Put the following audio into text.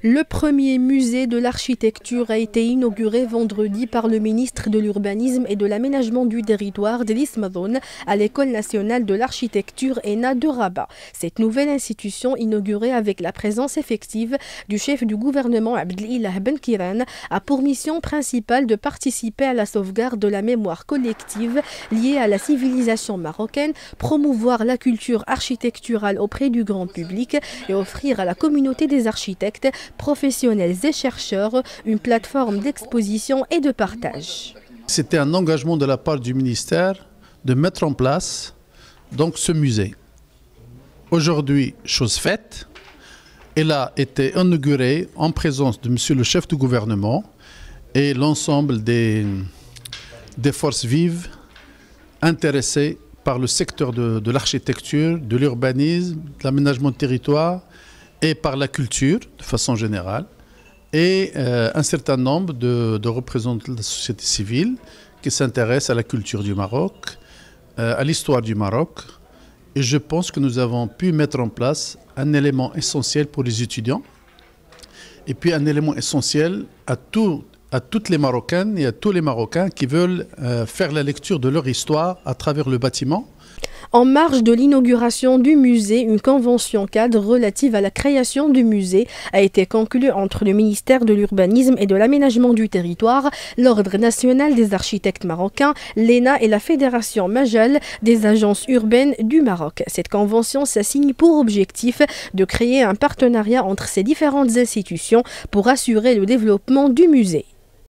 Le premier musée de l'architecture a été inauguré vendredi par le ministre de l'Urbanisme et de l'Aménagement du Territoire, Driss Madoun, à l'École nationale de l'architecture ENA de Rabat. Cette nouvelle institution, inaugurée avec la présence effective du chef du gouvernement Abdelilah Ben Kiran, a pour mission principale de participer à la sauvegarde de la mémoire collective liée à la civilisation marocaine, promouvoir la culture architecturale auprès du grand public et offrir à la communauté des architectes, professionnels et chercheurs, une plateforme d'exposition et de partage. C'était un engagement de la part du ministère de mettre en place donc ce musée. Aujourd'hui, chose faite, elle a été inaugurée en présence de monsieur le chef du gouvernement et l'ensemble des forces vives intéressées par le secteur de l'architecture, de l'urbanisme, de l'aménagement de territoire et par la culture de façon générale, et un certain nombre de représentants de la société civile qui s'intéressent à la culture du Maroc, à l'histoire du Maroc. Et je pense que nous avons pu mettre en place un élément essentiel pour les étudiants et puis un élément essentiel à toutes les Marocaines et à tous les Marocains qui veulent faire la lecture de leur histoire à travers le bâtiment. En marge de l'inauguration du musée, une convention cadre relative à la création du musée a été conclue entre le ministère de l'Urbanisme et de l'Aménagement du Territoire, l'Ordre national des architectes marocains, l'ENA et la Fédération Majal des agences urbaines du Maroc. Cette convention s'assigne pour objectif de créer un partenariat entre ces différentes institutions pour assurer le développement du musée.